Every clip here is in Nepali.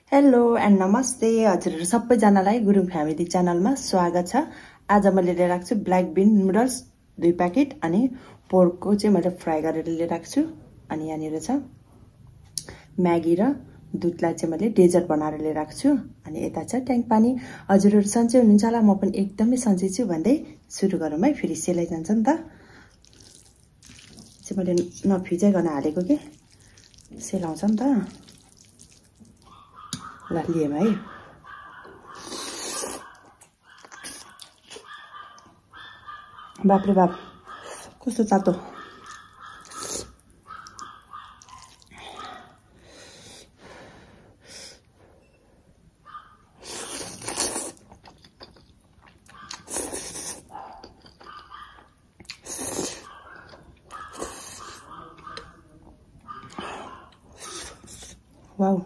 हेलो एन्ड नमस्ते हजुरहरु सबैजनालाई गुरुङ फ्यामिली च्यानलमा स्वागत छ। आज मैले लिएर आएको छु ब्ल्याक बिन नुडल्स 2 प्याकेट अनि पोर्कको चाहिँ मैले फ्राई गरेर लिएर आएको छु। अनि यहाँनिर छ म्यागी र दुधलाई चाहिँ मैले डेजर्ट बनाएर लिएर आएको छु। अनि यता छ ट्याङ्क पानी। हजुरहरु सन्चै हुनुहुन्छ होला, म पनि एकदमै सन्चै छु भन्दै सुरु गरौँ है। फेरि सेलाइ जान्छ नि त। चाहिँ मैले नफिजाइकन हालेको के सेलाउँछ नि त। ल लिएँ है। बापरे बाप कस्तो तातो। वाउ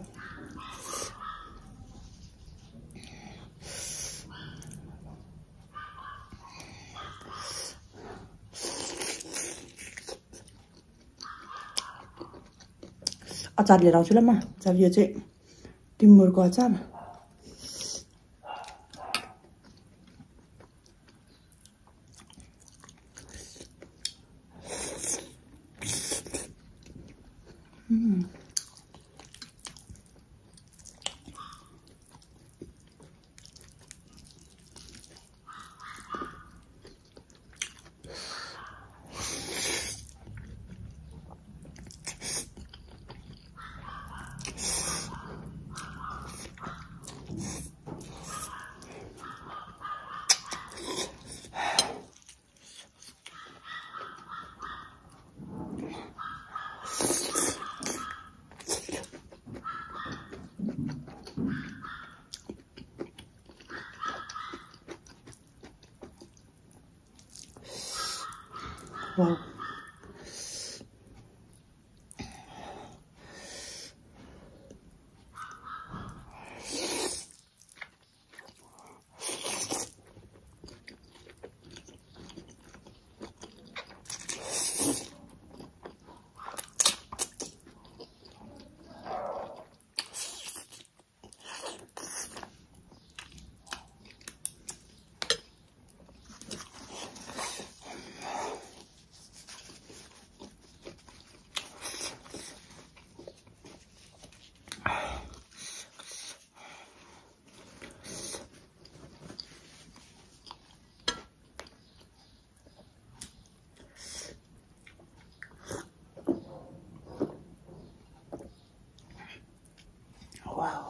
अचार लिएर आउँछु ल म। अचार यो चाहिँ टिमुरको अचार। वाउ वाउ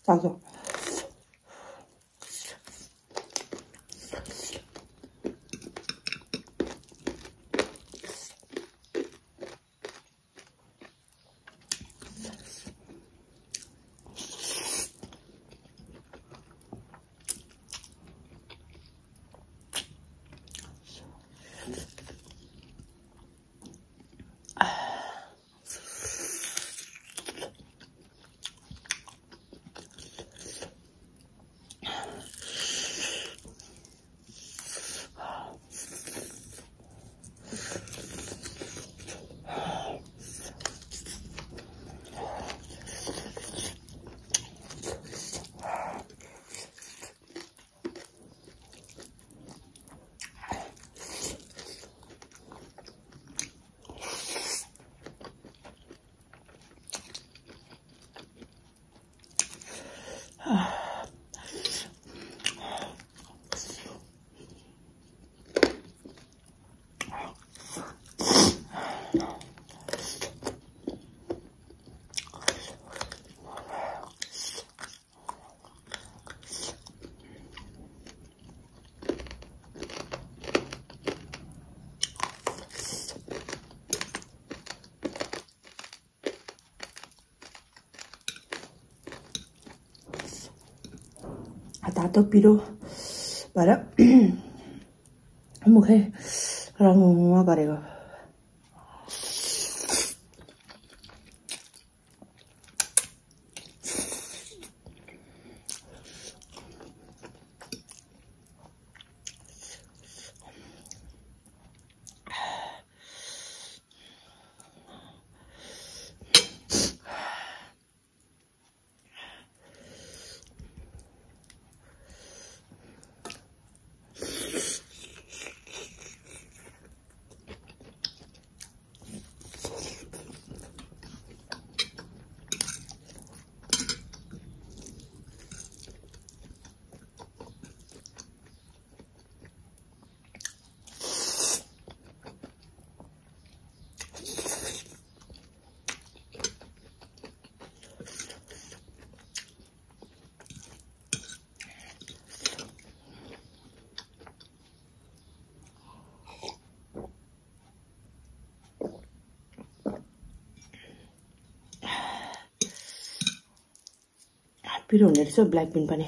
सक्छ तातो पिरो भएर मुखै रङ गरेको पिरो हुने रहेछ ब्ल्याक बिन पनि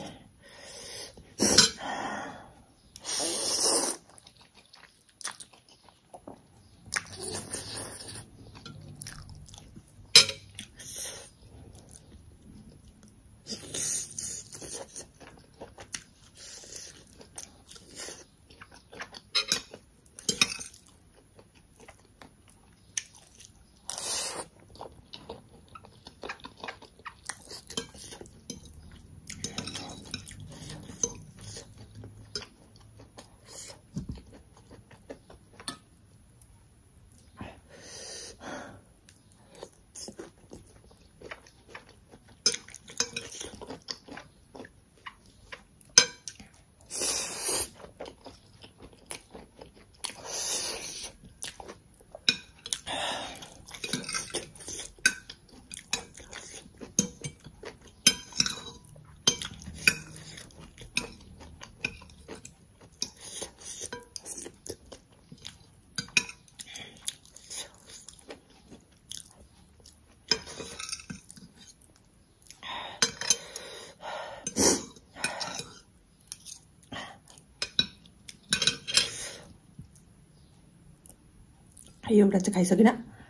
एउटा चाहिँ खाइसकिन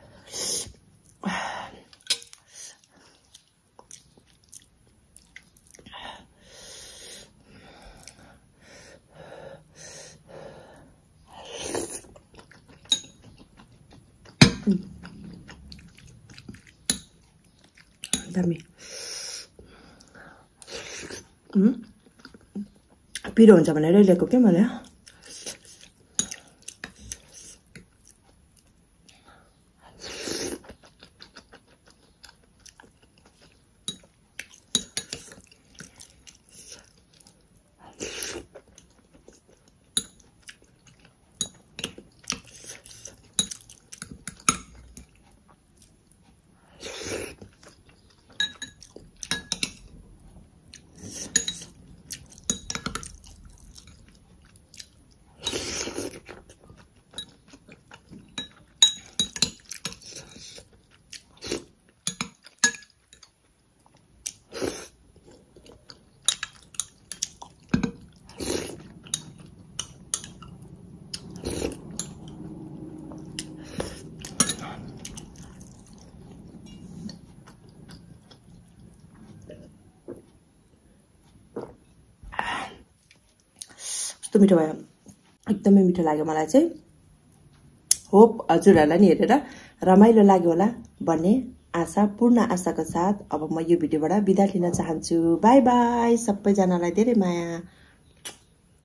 दामी पिरो हुन्छ भनेर ल्याएको के मैले कस्तो मिठो भयो, एकदमै मिठो लाग्यो मलाई चाहिँ। होप हजुरहरूलाई नि हेरेर रमाइलो लाग्यो होला भन्ने आशा, पूर्ण आशाको साथ अब म यो भिडियोबाट बिदा लिन चाहन्छु। बाई बाई, सबैजनालाई धेरै माया।